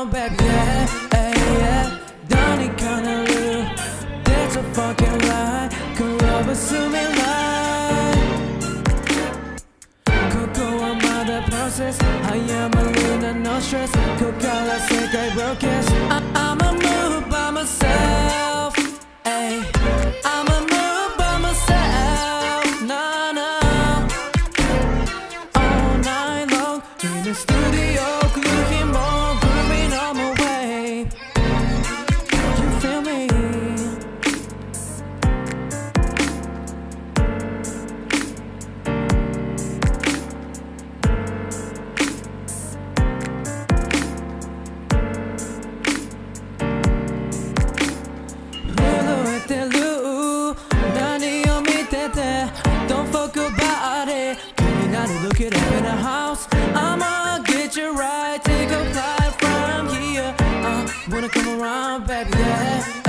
around, baby, yeah, hey, yeah. Don't need kinda real, that's a fucking lie. Come over to me like Coco, I'm out the process. I am a Luna, no stress. Coca-Cola, secret broadcast. I'ma move by myself, ayy. I'ma move by myself, nah, nah. All night long in the studio, looking more grooving on my way. You feel me? Don't fuck about it. Can you look it up in the house? I'ma get you right. Take a flight from here. Wanna come around, baby, yeah.